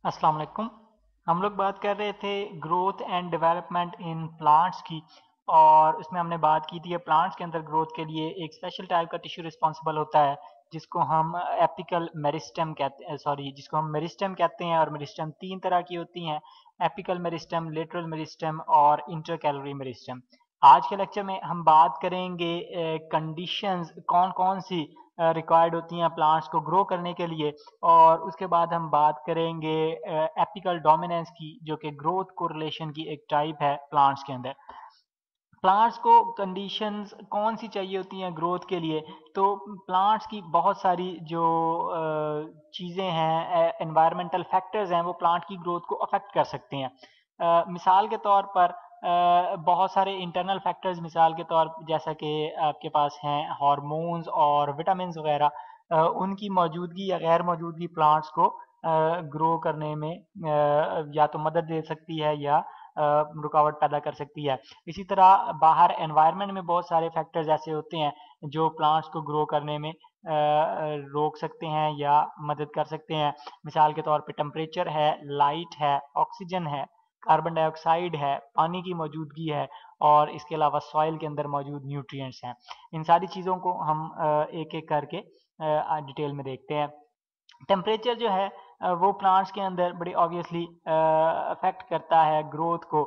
अस्सलाम वालेकुम। हम लोग बात कर रहे थे growth and development in plants की, और उसमें हमने बात की थी प्लांट्स के अंदर ग्रोथ के लिए एक स्पेशल टाइप का टिश्यू रिस्पॉन्सिबल होता है जिसको हम एपिकल मेरिस्टेम कहते हैं, जिसको हम मेरिस्टेम कहते हैं। और मेरिस्टेम तीन तरह की होती हैं: एपिकल मेरिस्टेम, लेटरल मेरिस्टेम और इंटरकैलरी मेरिस्टेम। आज के लेक्चर में हम बात करेंगे कंडीशंस कौन कौन सी रिक्वायर्ड होती हैं प्लांट्स को ग्रो करने के लिए, और उसके बाद हम बात करेंगे एपिकल डोमिनेंस की, जो कि ग्रोथ कोरिलेशन की एक टाइप है प्लांट्स के अंदर। प्लांट्स को कंडीशंस कौन सी चाहिए होती हैं ग्रोथ के लिए? तो प्लांट्स की बहुत सारी जो चीज़ें हैं, एनवायरमेंटल फैक्टर्स हैं, वो प्लांट की ग्रोथ को अफेक्ट कर सकते हैं। मिसाल के तौर पर बहुत सारे इंटरनल फैक्टर्स, मिसाल के तौर जैसा कि आपके पास हैं हार्मोन्स और विटामिन्स वगैरह, उनकी मौजूदगी या गैर मौजूदगी प्लांट्स को ग्रो करने में या तो मदद दे सकती है या रुकावट पैदा कर सकती है। इसी तरह बाहर एनवायरनमेंट में बहुत सारे फैक्टर्स ऐसे होते हैं जो प्लांट्स को ग्रो करने में रोक सकते हैं या मदद कर सकते हैं। मिसाल के तौर पे टेम्परेचर है, लाइट है, ऑक्सीजन है, कार्बन डाइऑक्साइड है, पानी की मौजूदगी है, और इसके अलावा सॉइल के अंदर मौजूद न्यूट्रिएंट्स हैं। इन सारी चीज़ों को हम एक एक करके डिटेल में देखते हैं। टेम्परेचर जो है वो प्लांट्स के अंदर बड़ी ऑब्वियसली अफेक्ट करता है ग्रोथ को।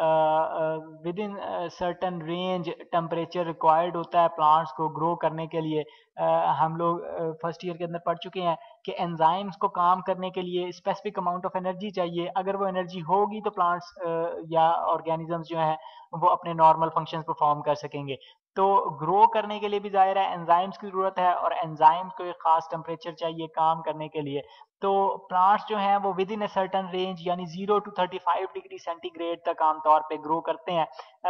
Within certain range temperature required होता है प्लांट्स को ग्रो करने के लिए। हम लोग फर्स्ट ईयर के अंदर पढ़ चुके हैं कि एंजाइम्स को काम करने के लिए स्पेसिफिक अमाउंट ऑफ एनर्जी चाहिए। अगर वो एनर्जी होगी तो प्लांट्स या ऑर्गेनिजम्स जो हैं वो अपने नॉर्मल फंक्शंस परफॉर्म कर सकेंगे। तो ग्रो करने के लिए भी ज़ाहिर है एंजाइम्स की ज़रूरत है, और एंजाइम्स को एक ख़ास टेम्परेचर चाहिए काम करने के लिए। तो प्लांट्स जो हैं वो within a certain range यानी 0 to 35 डिग्री सेंटीग्रेड तक आमतौर पे ग्रो करते हैं।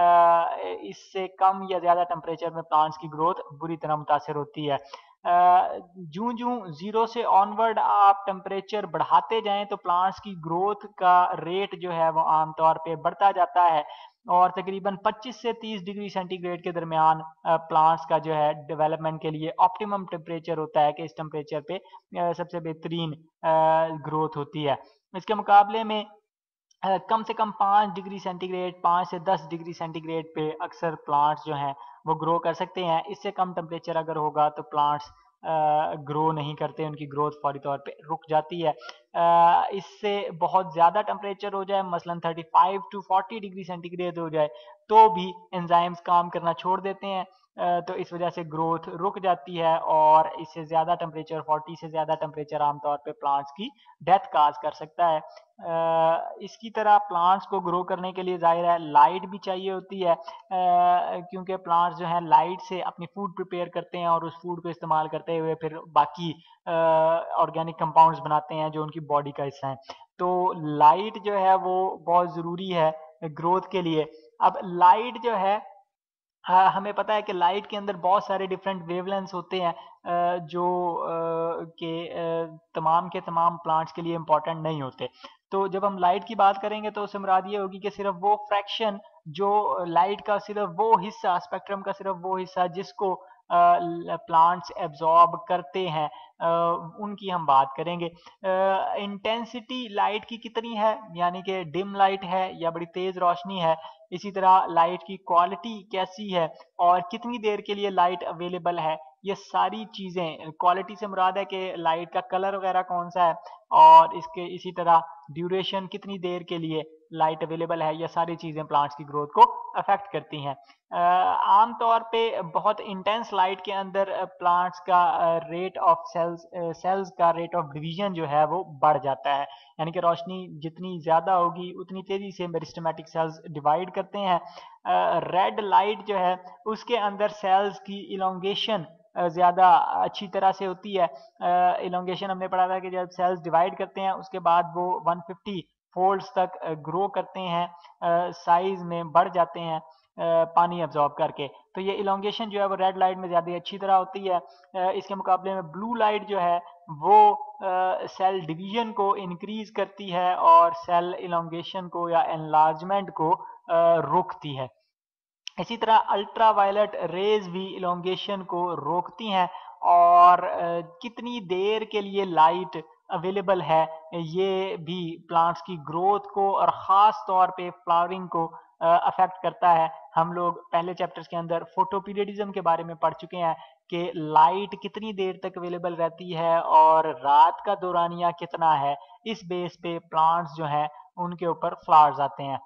इससे कम या ज़्यादा टेम्परेचर में प्लांट्स की ग्रोथ बुरी तरह मुतासर होती है। जूं जूं 0 से ऑनवर्ड आप टेम्परेचर बढ़ाते जाएं तो प्लांट्स की ग्रोथ का रेट जो है वो आमतौर पे बढ़ता जाता है, और तकरीबन 25 से 30 डिग्री सेंटीग्रेड के दरमियान प्लांट्स का जो है डेवलपमेंट के लिए ऑप्टिमम टेम्परेचर होता है कि इस टेम्परेचर पे सबसे बेहतरीन ग्रोथ होती है। इसके मुकाबले में कम से कम 5 डिग्री सेंटीग्रेड, 5 से 10 डिग्री सेंटीग्रेड पे अक्सर प्लांट्स जो हैं वो ग्रो कर सकते हैं। इससे कम टेम्परेचर अगर होगा तो प्लांट्स ग्रो नहीं करते, उनकी ग्रोथ फौरी तौर पे रुक जाती है। इससे बहुत ज़्यादा टेम्परेचर हो जाए, मसलन 35 to 40 डिग्री सेंटीग्रेड हो जाए, तो भी एंजाइम्स काम करना छोड़ देते हैं। तो इस वजह से ग्रोथ रुक जाती है, और इससे ज़्यादा टेम्परेचर, 40 से ज़्यादा टेम्परेचर आमतौर पे प्लांट्स की डेथ काज कर सकता है। इसकी तरह प्लांट्स को ग्रो करने के लिए ज़ाहिर है लाइट भी चाहिए होती है, क्योंकि प्लांट्स जो हैं लाइट से अपनी फूड प्रिपेयर करते हैं, और उस फूड को इस्तेमाल करते हुए फिर बाकी ऑर्गेनिक कंपाउंड्स बनाते हैं जो उनकी बॉडी का हिस्सा है। तो लाइट जो है वो बहुत ज़रूरी है ग्रोथ के लिए। अब लाइट जो है, हाँ, हमें पता है कि लाइट के अंदर बहुत सारे डिफरेंट वेवलेंथ्स होते हैं जो तमाम के तमाम प्लांट्स के लिए इम्पोर्टेंट नहीं होते। तो जब हम लाइट की बात करेंगे तो उससे मुराद ये होगी कि सिर्फ वो फ्रैक्शन जो लाइट का सिर्फ वो हिस्सा, स्पेक्ट्रम का सिर्फ वो हिस्सा जिसको प्लांट्स एब्जॉर्ब करते हैं, उनकी हम बात करेंगे। इंटेंसिटी लाइट की कितनी है, यानी कि डिम लाइट है या बड़ी तेज रोशनी है। इसी तरह लाइट की क्वालिटी कैसी है और कितनी देर के लिए लाइट अवेलेबल है, ये सारी चीज़ें, क्वालिटी से मुराद है कि लाइट का कलर वगैरह कौन सा है, और इसके इसी तरह ड्यूरेशन, कितनी देर के लिए लाइट अवेलेबल है, ये सारी चीज़ें प्लांट्स की ग्रोथ को अफेक्ट करती हैं। आम तौर पे बहुत इंटेंस लाइट के अंदर प्लांट्स का रेट ऑफ सेल्स का रेट ऑफ डिवीजन जो है वो बढ़ जाता है, यानी कि रोशनी जितनी ज़्यादा होगी उतनी तेज़ी से मेरिस्टेमेटिक सेल्स डिवाइड करते हैं। रेड लाइट जो है उसके अंदर सेल्स की इलोंगेशन ज़्यादा अच्छी तरह से होती है। इलोंगेशन हमने पढ़ा था कि जब सेल्स डिवाइड करते हैं उसके बाद वो 150 फोल्ड्स तक ग्रो करते हैं, साइज में बढ़ जाते हैं पानी अब्जॉर्ब करके। तो ये इलोंगेशन जो है वो रेड लाइट में ज़्यादा अच्छी तरह होती है। इसके मुकाबले में ब्लू लाइट जो है वो सेल डिवीजन को इंक्रीज करती है और सेल इलोंगेशन को या एनलार्जमेंट को रोकती है। इसी तरह अल्ट्रा वायलेट रेज भी इलोंगेशन को रोकती हैं, और कितनी देर के लिए लाइट अवेलेबल है ये भी प्लांट्स की ग्रोथ को और ख़ास तौर पे फ्लावरिंग को अफेक्ट करता है। हम लोग पहले चैप्टर्स के अंदर फोटोपीरियडिज्म के बारे में पढ़ चुके हैं कि लाइट कितनी देर तक अवेलेबल रहती है और रात का दौरानिया कितना है। इस बेस पे प्लांट्स जो हैं उनके ऊपर फ्लावर्स आते हैं।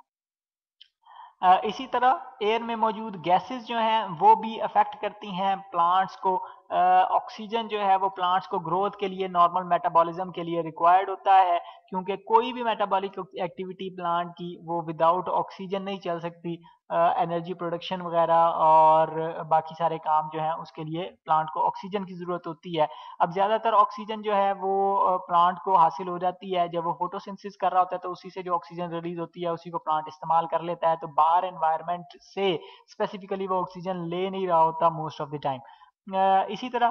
इसी तरह एयर में मौजूद गैसेस जो हैं वो भी अफेक्ट करती हैं प्लांट्स को। ऑक्सीजन जो है वो प्लांट्स को ग्रोथ के लिए, नॉर्मल मेटाबॉलिज्म के लिए रिक्वायर्ड होता है, क्योंकि कोई भी मेटाबॉलिक एक्टिविटी प्लांट की वो विदाउट ऑक्सीजन नहीं चल सकती। एनर्जी प्रोडक्शन वगैरह और बाकी सारे काम जो हैं उसके लिए प्लांट को ऑक्सीजन की ज़रूरत होती है। अब ज़्यादातर ऑक्सीजन जो है वो प्लांट को हासिल हो जाती है जब वो फोटोसिंथेसिस कर रहा होता है, तो उसी से जो ऑक्सीजन रिलीज होती है उसी को प्लांट इस्तेमाल कर लेता है। तो बाहर एनवायरनमेंट से स्पेसिफिकली वो ऑक्सीजन ले नहीं रहा होता मोस्ट ऑफ द टाइम। इसी तरह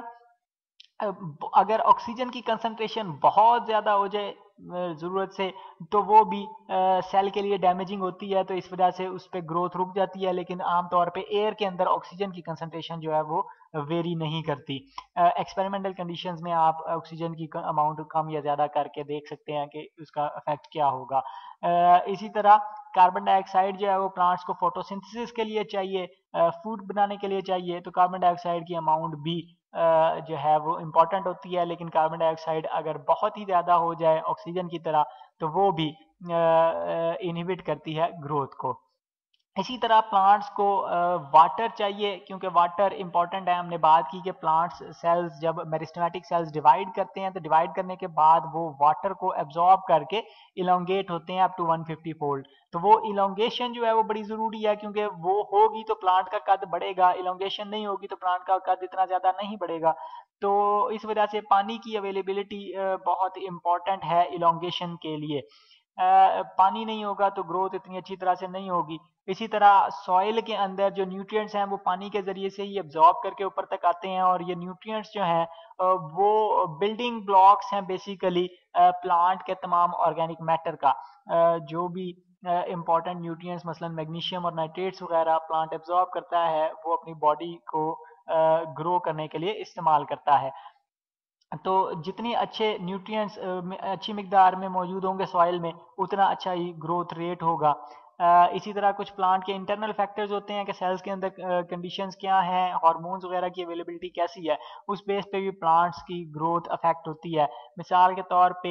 अगर ऑक्सीजन की कंसंट्रेशन बहुत ज़्यादा हो जाए ज़रूरत से, तो वो भी सेल के लिए डैमेजिंग होती है, तो इस वजह से उस पर ग्रोथ रुक जाती है। लेकिन आमतौर पे एयर के अंदर ऑक्सीजन की कंसंट्रेशन जो है वो वेरी नहीं करती। एक्सपेरिमेंटल कंडीशंस में आप ऑक्सीजन की अमाउंट कम या ज़्यादा करके देख सकते हैं कि उसका इफेक्ट क्या होगा। इसी तरह कार्बन डाइऑक्साइड जो है वो प्लांट्स को फोटोसिंथेसिस के लिए चाहिए, फूड बनाने के लिए चाहिए, तो कार्बन डाइऑक्साइड की अमाउंट भी जो है वो इम्पॉर्टेंट होती है। लेकिन कार्बन डाइऑक्साइड अगर बहुत ही ज़्यादा हो जाए ऑक्सीजन की तरह, तो वो भी इनहिबिट करती है ग्रोथ को। इसी तरह प्लांट्स को वाटर चाहिए, क्योंकि वाटर इंपॉर्टेंट है। हमने बात की कि प्लांट्स सेल्स जब मेरिस्टेमेटिक सेल्स डिवाइड करते हैं, तो डिवाइड करने के बाद वो वाटर को एब्जॉर्ब करके इलोंगेट होते हैं अप टू 150 फोल्ड। तो वो इलोंगेशन जो है वो बड़ी ज़रूरी है, क्योंकि वो होगी तो प्लांट का कद बढ़ेगा, इलोंगेशन नहीं होगी तो प्लांट का कद इतना ज़्यादा नहीं बढ़ेगा। तो इस वजह से पानी की अवेलेबिलिटी बहुत इंपॉर्टेंट है इलोंगेशन के लिए। पानी नहीं होगा तो ग्रोथ इतनी अच्छी तरह से नहीं होगी। इसी तरह सॉइल के अंदर जो न्यूट्रिएंट्स हैं वो पानी के ज़रिए से ही एब्जॉर्ब करके ऊपर तक आते हैं, और ये न्यूट्रिएंट्स जो हैं वो बिल्डिंग ब्लॉक्स हैं बेसिकली प्लांट के तमाम ऑर्गेनिक मैटर का। जो भी इम्पॉर्टेंट न्यूट्रिएंट्स मसलन मैग्नीशियम और नाइट्रेट्स वगैरह प्लांट एब्जॉर्ब करता है, वो अपनी बॉडी को ग्रो करने के लिए इस्तेमाल करता है। तो जितनी अच्छे न्यूट्रिएंट्स अच्छी मिकदार में मौजूद होंगे सॉइल में, उतना अच्छा ही ग्रोथ रेट होगा। इसी तरह कुछ प्लांट के इंटरनल फैक्टर्स होते हैं कि सेल्स के अंदर कंडीशंस क्या हैं, हार्मोन्स वगैरह की अवेलेबिलिटी कैसी है, उस बेस पे भी प्लांट्स की ग्रोथ अफेक्ट होती है। मिसाल के तौर पे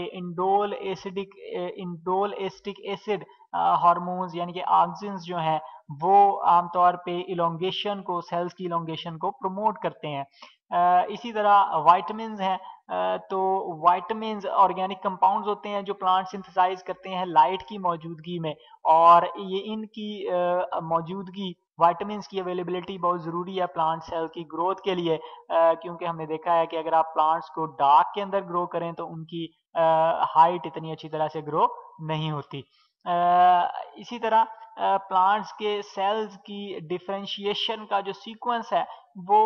इंडोल एसिटिक एसिड हार्मोन्स यानी कि ऑक्सिन्स जो हैं वो आमतौर पे इलोंगेशन को, सेल्स की इलोंगेशन को प्रमोट करते हैं। इसी तरह वाइटामिन्स हैं, तो वाइटामिन्स ऑर्गेनिक कंपाउंड्स होते हैं जो प्लांट सिंथेसाइज करते हैं लाइट की मौजूदगी में, और ये इनकी मौजूदगी, वाइटामिन्स की अवेलेबिलिटी बहुत ज़रूरी है प्लांट सेल की ग्रोथ के लिए। क्योंकि हमने देखा है कि अगर आप प्लांट्स को डार्क के अंदर ग्रो करें तो उनकी हाइट इतनी अच्छी तरह से ग्रो नहीं होती। इसी तरह प्लांट्स के सेल्स की डिफरेंशिएशन का जो सीक्वेंस है वो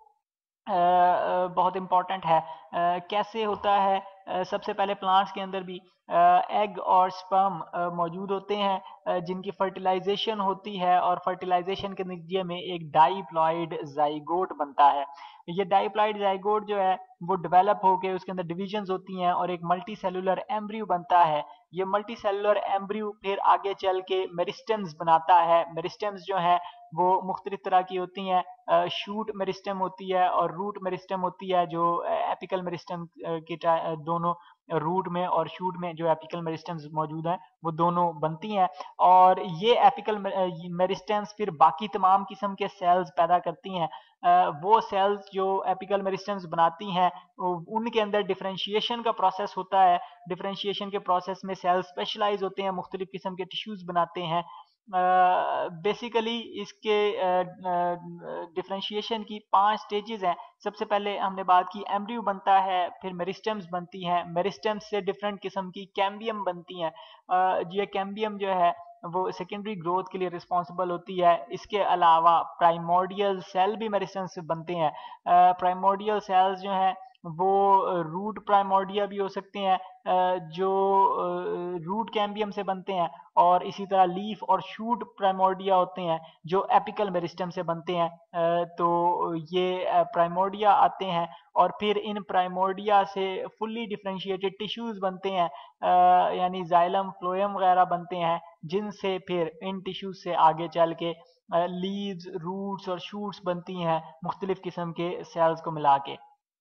बहुत इम्पोर्टेंट है। कैसे होता है? सबसे पहले प्लांट्स के अंदर भी एग और स्पर्म मौजूद होते हैं, जिनकी फर्टिलाइजेशन होती है, और फर्टिलाइजेशन के नतीजे में एक डाइप्लॉइड जाइगोट बनता है। ये डाइप्लॉइड जाइगोट जो है वो डेवलप होके उसके अंदर डिविजन्स होती हैं और एक मल्टी सेलुलर एम्ब्रियो बनता है। ये मल्टी सेलुलर एम्ब्रियो फिर आगे चल के मेरिस्टेम्स बनाता है। मेरिस्टेम्स जो है वो मुख्तलिफ तरह की होती हैं, शूट मेरिस्टेम होती है और रूट मेरिस्टेम होती है, जो एपिकल मेरिस्टेम के दोनों रूट में और शूट में जो एपिकल मेरिस्टेम्स मौजूद हैं वो दोनों बनती हैं। और ये एपिकल मेरिस्टेम्स फिर बाकी तमाम किस्म के सेल्स पैदा करती हैं। वो सेल्स जो एपिकल मेरिस्टेम्स बनाती हैं उनके अंदर डिफरेंशिएशन का प्रोसेस होता है। डिफरेंशिएशन के प्रोसेस में सेल्स स्पेशलाइज होते हैं, मुख्तलिफ किस्म के टिश्यूज बनाते हैं। बेसिकली इसके डिफरेंशिएशन की 5 स्टेजेस हैं। सबसे पहले हमने बात की एम्ब्रियो बनता है, फिर मेरिस्टेम्स बनती हैं, मेरिस्टेम्स से डिफरेंट किस्म की कैम्बियम बनती हैं। ये कैम्बियम जो है वो सेकेंडरी ग्रोथ के लिए रिस्पॉन्सिबल होती है। इसके अलावा प्राइमोर्डियल सेल भी मेरिस्टेम्स से बनते हैं। प्राइमोर्डियल सेल्स जो हैं वो रूट प्राइमोर्डिया भी हो सकते हैं जो रूट कैम्बियम से बनते हैं, और इसी तरह लीफ और शूट प्राइमोर्डिया होते हैं जो एपिकल मेरिस्टम से बनते हैं। तो ये प्राइमोर्डिया आते हैं और फिर इन प्राइमोर्डिया से फुल्ली डिफरेंशिएटेड टिश्यूज बनते हैं, यानी जाइलम फ्लोएम वगैरह बनते हैं, जिनसे फिर इन टिश्यूज से आगे चल के लीव्स, रूट्स और शूट्स बनती हैं मुख्तलिफ किस्म के सेल्स को मिला के।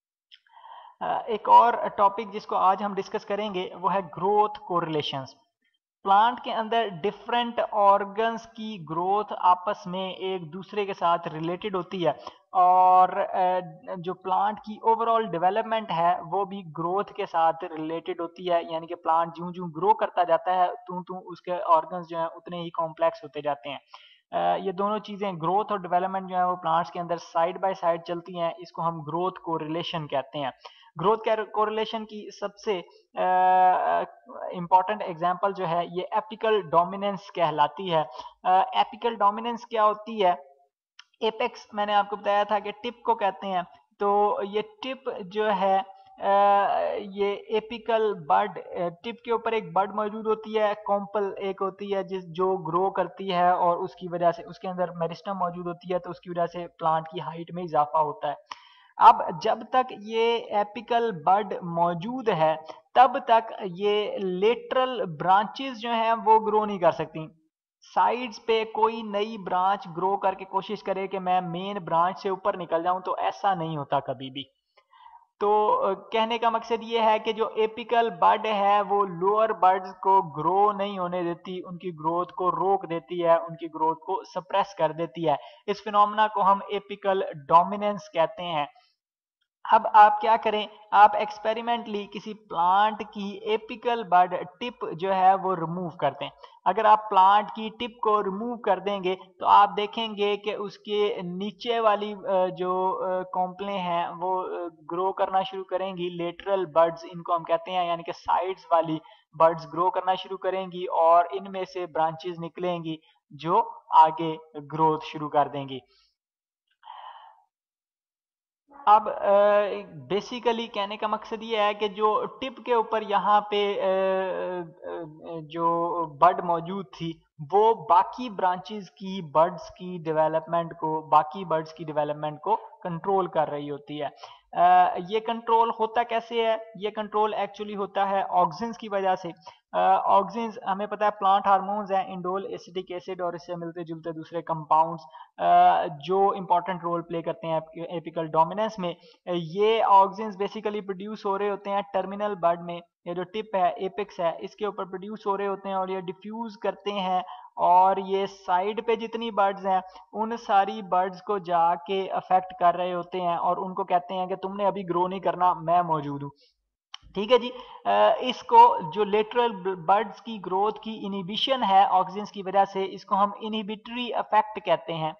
एक और टॉपिक जिसको आज हम डिस्कस करेंगे वो है ग्रोथ कोरिलेशंस। प्लांट के अंदर डिफरेंट ऑर्गन्स की ग्रोथ आपस में एक दूसरे के साथ रिलेटेड होती है, और जो प्लांट की ओवरऑल डेवलपमेंट है वो भी ग्रोथ के साथ रिलेटेड होती है, यानी कि प्लांट ज्यों ज्यों ग्रो करता जाता है त्यों त्यों उसके ऑर्गन्स जो हैं उतने ही कॉम्प्लेक्स होते जाते हैं। ये दोनों चीज़ें ग्रोथ और डेवलपमेंट जो है वो प्लांट्स के अंदर साइड बाय साइड चलती हैं, इसको हम ग्रोथ कोरिलेशन कहते हैं। ग्रोथ कोरिलेशन की सबसे इम्पॉर्टेंट एग्जांपल जो है ये एपिकल डोमिनेंस कहलाती है। एपिकल डोमिनेंस क्या होती है? एपेक्स मैंने आपको बताया था कि टिप को कहते हैं, तो ये टिप जो है ये एपिकल बड, टिप के ऊपर एक बड मौजूद होती है, कॉम्पल एक होती है जिस जो ग्रो करती है और उसकी वजह से उसके अंदर मेरिस्टम मौजूद होती है, तो उसकी वजह से प्लांट की हाइट में इजाफा होता है। अब जब तक ये एपिकल बड मौजूद है तब तक ये लेटरल ब्रांचेस जो हैं वो ग्रो नहीं कर सकती। साइड्स पे कोई नई ब्रांच ग्रो करके कोशिश करे कि मैं मेन ब्रांच से ऊपर निकल जाऊं, तो ऐसा नहीं होता कभी भी। तो कहने का मकसद ये है कि जो एपिकल बड है वो लोअर बड्स को ग्रो नहीं होने देती, उनकी ग्रोथ को रोक देती है, उनकी ग्रोथ को सप्रेस कर देती है। इस फिनोमेना को हम एपिकल डोमिनेंस कहते हैं। अब आप क्या करें, आप एक्सपेरिमेंटली किसी प्लांट की एपिकल बड टिप जो है वो रिमूव कर दें। अगर आप प्लांट की टिप को रिमूव कर देंगे तो आप देखेंगे कि उसके नीचे वाली जो कॉम्पलें हैं वो ग्रो करना शुरू करेंगी, लेटरल बड्स इनको हम कहते हैं, यानी कि साइड्स वाली बड्स ग्रो करना शुरू करेंगी और इनमें से ब्रांचेस निकलेंगी जो आगे ग्रोथ शुरू कर देंगी। अब बेसिकली कहने का मकसद ये है कि जो टिप के ऊपर यहाँ पे जो बड मौजूद थी वो बाकी ब्रांचेस की बर्ड्स की डेवलपमेंट को, बाकी बर्ड्स की डेवलपमेंट को कंट्रोल कर रही होती है। ये कंट्रोल होता कैसे है? ये कंट्रोल एक्चुअली होता है ऑक्सिन्स की वजह से। ऑक्सिन्स हमें पता है प्लांट हार्मोन्स हैं, इंडोल एसिटिक एसिड और इससे मिलते जुलते दूसरे कंपाउंड्स जो इंपॉर्टेंट रोल प्ले करते हैं एपिकल डोमिनेंस में। ये ऑक्सिन्स बेसिकली प्रोड्यूस हो रहे होते हैं टर्मिनल बड में, ये जो टिप है, एपिक्स है, इसके ऊपर प्रोड्यूस हो रहे होते हैं और ये डिफ्यूज करते हैं, और ये साइड पे जितनी बर्ड्स हैं उन सारी बर्ड्स को जाके अफेक्ट कर रहे होते हैं और उनको कहते हैं कि तुमने अभी ग्रो नहीं करना, मैं मौजूद हूँ। ठीक है जी। इसको जो लेटरल बर्ड्स की ग्रोथ की इनिबिशन है ऑक्सीजन की वजह से, इसको हम इनिबिटरी इफेक्ट कहते हैं।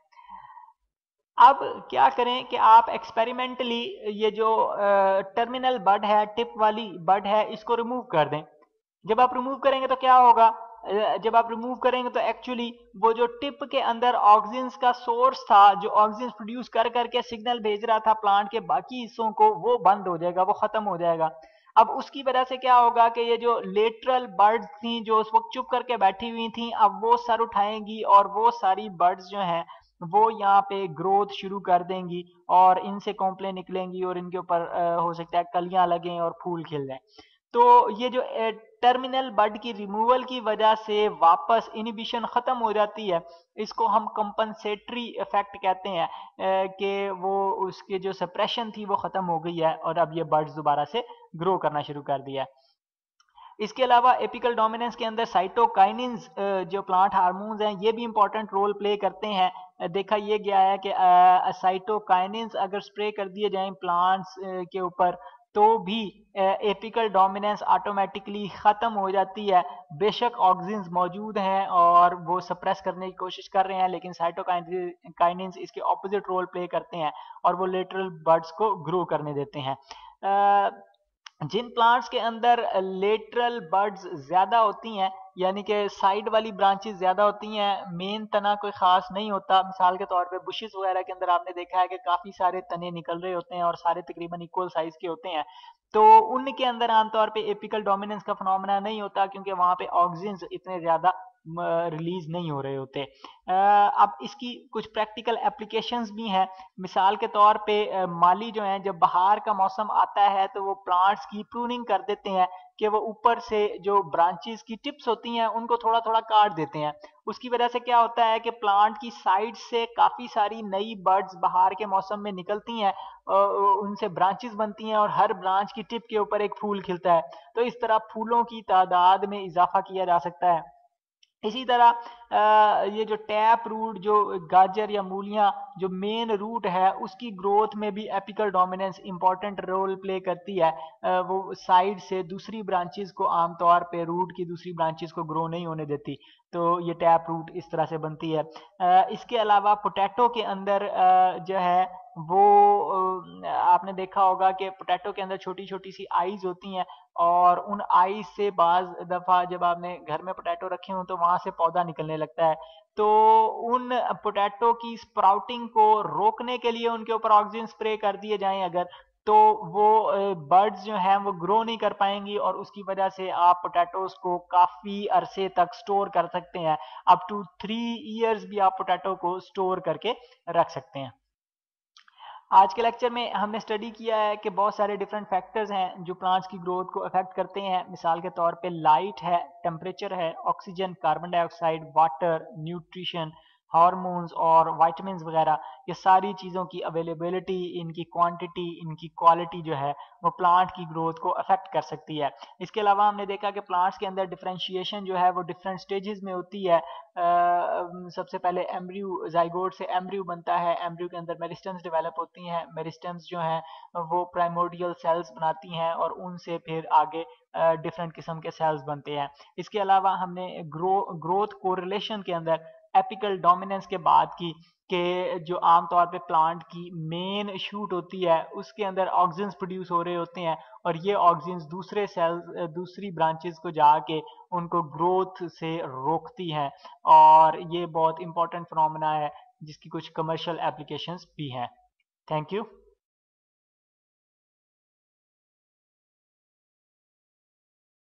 अब क्या करें कि आप एक्सपेरिमेंटली ये जो टर्मिनल बड है, टिप वाली बड है, इसको रिमूव कर दें। जब आप रिमूव करेंगे तो क्या होगा? जब आप रिमूव करेंगे तो एक्चुअली वो जो टिप के अंदर ऑक्सीजन का सोर्स था, जो ऑक्सीजन प्रोड्यूस कर करके सिग्नल भेज रहा था प्लांट के बाकी हिस्सों को, वो बंद हो जाएगा, वो खत्म हो जाएगा। अब उसकी वजह से क्या होगा कि ये जो लेटरल बर्ड्स थी जो उस वक्त चुप करके बैठी हुई थी, अब वो सर उठाएंगी और वो सारी बर्ड्स जो हैं वो यहाँ पे ग्रोथ शुरू कर देंगी और इनसे कॉम्प्लें निकलेंगी और इनके ऊपर हो सकता है कलियां लगें और फूल खिल जाएं। तो ये जो टर्मिनल बड की रिमूवल की वजह से वापस इनिबिशन खत्म हो जाती है, इसको हम कंपनसेटरी इफेक्ट कहते हैं, कि वो उसके जो सप्रेशन थी वो खत्म हो गई है और अब ये बर्ड्स दोबारा से ग्रो करना शुरू कर दिया है। इसके अलावा एपिकल डोमिनेंस के अंदर साइटोकाइनिन्स जो प्लांट हार्मोन्स हैं ये भी इंपॉर्टेंट रोल प्ले करते हैं। देखा ये गया है कि साइटोकाइनिन्स अगर स्प्रे कर दिए जाएं प्लांट्स के ऊपर तो भी एपिकल डोमिनेंस ऑटोमेटिकली ख़त्म हो जाती है। बेशक ऑक्सिन्स मौजूद हैं और वो सप्रेस करने की कोशिश कर रहे हैं, लेकिन साइटोकाइनिन्स इसके ऑपोजिट रोल प्ले करते हैं और वो लेटरल बड्स को ग्रो करने देते हैं। जिन प्लांट्स के अंदर लेटरल बड्स ज्यादा होती हैं यानी कि साइड वाली ब्रांचेस ज़्यादा होती हैं, मेन तना कोई ख़ास नहीं होता। मिसाल के तौर पे बुशेस वगैरह के अंदर आपने देखा है कि काफ़ी सारे तने निकल रहे होते हैं और सारे तकरीबन इक्वल साइज़ के होते हैं। तो उनके अंदर आमतौर पे एपिकल डोमिनेंस का फिनोमेना नहीं होता, क्योंकि वहाँ पे ऑक्सिन्स इतने ज़्यादा रिलीज नहीं हो रहे होते। अब इसकी कुछ प्रैक्टिकल एप्लीकेशंस भी हैं। मिसाल के तौर पे माली जो हैं, जब बहार का मौसम आता है तो वो प्लांट्स की प्रूनिंग कर देते हैं कि वो ऊपर से जो ब्रांचेस की टिप्स होती हैं उनको थोड़ा थोड़ा काट देते हैं। उसकी वजह से क्या होता है कि प्लांट की साइड से काफ़ी सारी नई बर्ड्स बहार के मौसम में निकलती हैं, उनसे ब्रांचेस बनती हैं और हर ब्रांच की टिप के ऊपर एक फूल खिलता है। तो इस तरह फूलों की तादाद में इजाफा किया जा सकता है। इसी तरह ये जो टैप रूट, जो गाजर या मूलियाँ जो मेन रूट है, उसकी ग्रोथ में भी apical dominance important role play करती है। वो साइड से दूसरी ब्रांचेस को आमतौर पे रूट की दूसरी ब्रांचेस को ग्रो नहीं होने देती। तो ये टैप रूट इस तरह से बनती है। इसके अलावा पोटैटो के अंदर जो है वो आपने देखा होगा कि पोटैटो के अंदर छोटी छोटी सी आईज होती हैं, और उन आईज से बाज दफ़ा जब आपने घर में पोटैटो रखे हों तो वहाँ से पौधा निकलने लगता है। तो उन पोटैटो की स्प्राउटिंग को रोकने के लिए उनके ऊपर ऑक्सीजन स्प्रे कर दिए जाएं अगर, तो वो बर्ड्स जो हैं वो ग्रो नहीं कर पाएंगी, और उसकी वजह से आप पोटैटोज को काफ़ी अरसे तक स्टोर कर सकते हैं। अप टू 3 इयर्स भी आप पोटैटो को स्टोर करके रख सकते हैं। आज के लेक्चर में हमने स्टडी किया है कि बहुत सारे डिफरेंट फैक्टर्स हैं जो प्लांट्स की ग्रोथ को अफेक्ट करते हैं। मिसाल के तौर पे लाइट है, टेम्परेचर है, oxygen, carbon dioxide, water, nutrition, hormones और विटामिन्स वगैरह। ये सारी चीज़ों की अवेलेबिलिटी, इनकी क्वांटिटी, इनकी क्वालिटी जो है वो प्लांट की ग्रोथ को अफेक्ट कर सकती है। इसके अलावा हमने देखा कि प्लांट्स के अंदर डिफरेंशिएशन जो है वो डिफरेंट स्टेजेस में होती है। सबसे पहले एम्ब्रियो, जाइगोट से एम्ब्रियो बनता है। एम्ब्रियो के अंदर मेरिस्टम्स डेवलप होती हैं। मेरिस्टम्स जो हैं वो प्राइमोर्डियल सेल्स बनाती हैं और उनसे फिर आगे डिफरेंट किस्म के सेल्स बनते हैं। इसके अलावा हमने ग्रोथ कोरिलेशन के अंदर एपिकल डोमिनेंस के बात की कि जो आमतौर पे प्लांट की मेन शूट होती है उसके अंदर ऑक्सीजन्स प्रोड्यूस हो रहे होते हैं, और ये ऑक्सीजन्स दूसरे सेल्स, दूसरी ब्रांचेस को जाके उनको ग्रोथ से रोकती हैं, और ये बहुत इंपॉर्टेंट फिनोमेना है जिसकी कुछ कमर्शियल एप्लीकेशंस भी हैं। Thank you.